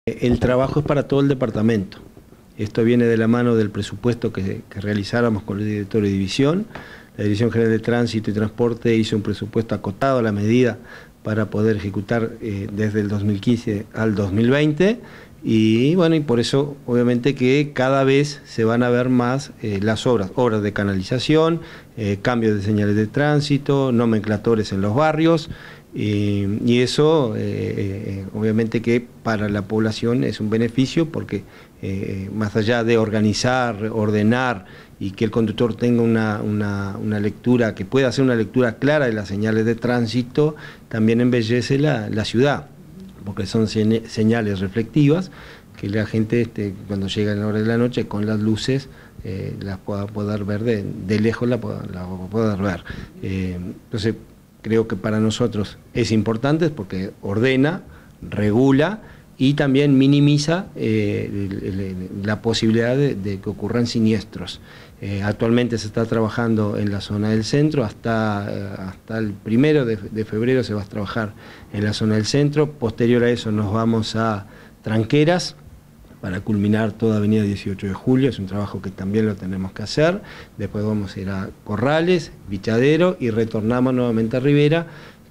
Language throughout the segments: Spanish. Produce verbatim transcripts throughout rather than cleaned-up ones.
El trabajo es para todo el departamento. Esto viene de la mano del presupuesto que, que realizáramos con el director de división. La Dirección General de Tránsito y Transporte hizo un presupuesto acotado a la medida para poder ejecutar eh, desde el dos mil quince al dos mil veinte. Y bueno, y por eso obviamente que cada vez se van a ver más eh, las obras, obras de canalización, eh, cambios de señales de tránsito, nomenclatores en los barrios, y, y eso eh, eh, obviamente que para la población es un beneficio porque eh, más allá de organizar, ordenar y que el conductor tenga una, una, una lectura, que pueda hacer una lectura clara de las señales de tránsito, también embellece la, la ciudad, porque son señales reflectivas que la gente este, cuando llega en la hora de la noche con las luces eh, las pueda poder ver de, de lejos, la pueda, la poder ver. Eh, entonces creo que para nosotros es importante porque ordena, regula y también minimiza eh, el, el, la posibilidad de, de que ocurran siniestros. Eh, actualmente se está trabajando en la zona del centro, hasta, eh, hasta el primero de, de febrero se va a trabajar en la zona del centro, posterior a eso nos vamos a Tranqueras para culminar toda avenida dieciocho de julio, es un trabajo que también lo tenemos que hacer, después vamos a ir a Corrales, Bichadero y retornamos nuevamente a Rivera,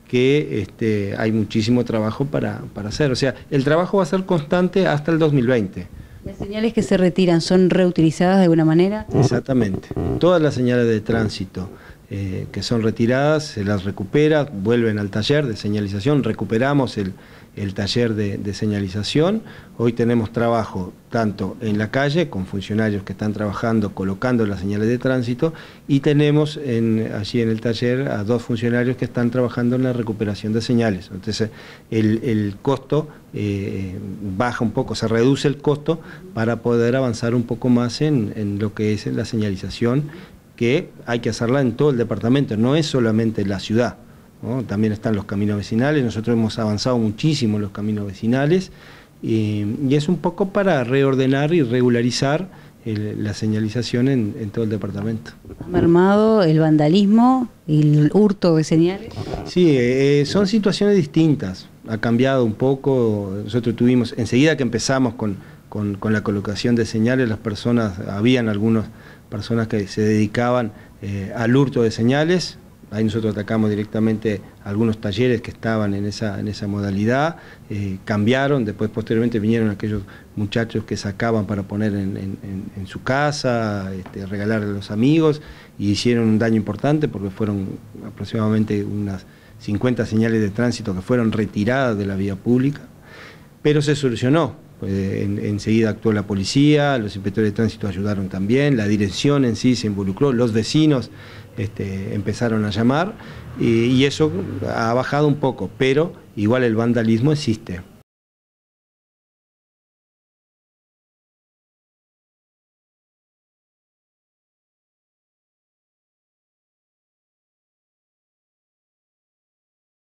que este, hay muchísimo trabajo para, para hacer, o sea, el trabajo va a ser constante hasta el dos mil veinte. ¿Las señales que se retiran son reutilizadas de alguna manera? Exactamente. Todas las señales de tránsito eh, que son retiradas se las recupera, vuelven al taller de señalización, recuperamos el, el taller de, de señalización. Hoy tenemos trabajo tanto en la calle con funcionarios que están trabajando colocando las señales de tránsito y tenemos en, allí en el taller a dos funcionarios que están trabajando en la recuperación de señales. Entonces el, el costo eh, baja un poco, se reduce el costo para poder avanzar un poco más en, en lo que es la señalización, que hay que hacerla en todo el departamento, no es solamente la ciudad, ¿no? También están los caminos vecinales, nosotros hemos avanzado muchísimo en los caminos vecinales y, y es un poco para reordenar y regularizar el, la señalización en, en todo el departamento. ¿Ha mermado el vandalismo y el hurto de señales? Sí, eh, son situaciones distintas, ha cambiado un poco, nosotros tuvimos, enseguida que empezamos con, con, con la colocación de señales, las personas, habían algunas personas que se dedicaban eh, al hurto de señales. Ahí nosotros atacamos directamente algunos talleres que estaban en esa, en esa modalidad, eh, cambiaron, después posteriormente vinieron aquellos muchachos que sacaban para poner en, en, en su casa, este, regalar a los amigos, y hicieron un daño importante porque fueron aproximadamente unas cincuenta señales de tránsito que fueron retiradas de la vía pública, pero se solucionó. En, enseguida actuó la policía, los inspectores de tránsito ayudaron también, la dirección en sí se involucró, los vecinos este, empezaron a llamar y, y eso ha bajado un poco, pero igual el vandalismo existe.